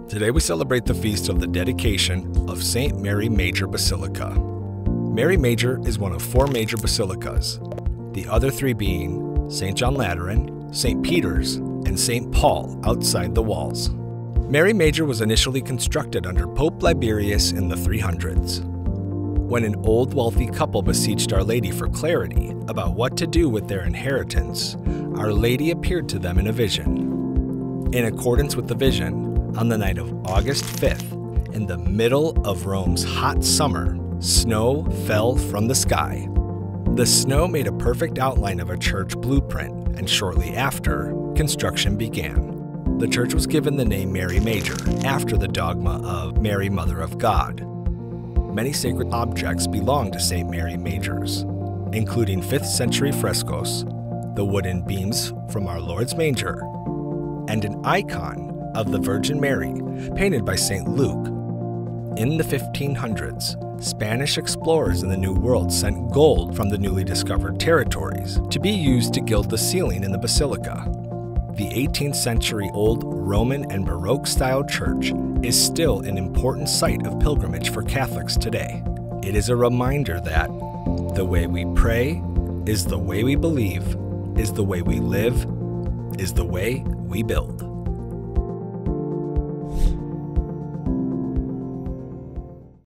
Today we celebrate the feast of the dedication of St. Mary Major Basilica. Mary Major is one of 4 major basilicas, the other 3 being St. John Lateran, St. Peter's, and St. Paul outside the walls. Mary Major was initially constructed under Pope Liberius in the 300s. When an old wealthy couple beseeched Our Lady for clarity about what to do with their inheritance, Our Lady appeared to them in a vision. In accordance with the vision, on the night of August 5th, in the middle of Rome's hot summer, snow fell from the sky. The snow made a perfect outline of a church blueprint, and shortly after, construction began. The church was given the name Mary Major, after the dogma of Mary, Mother of God. Many sacred objects belong to St. Mary Majors, including 5th century frescoes, the wooden beams from Our Lord's manger, and an icon of the Virgin Mary, painted by St. Luke. In the 1500s, Spanish explorers in the New World sent gold from the newly discovered territories to be used to gild the ceiling in the basilica. The 18th century old Roman and Baroque-style church is still an important site of pilgrimage for Catholics today. It is a reminder that the way we pray is the way we believe, is the way we live, is the way we build.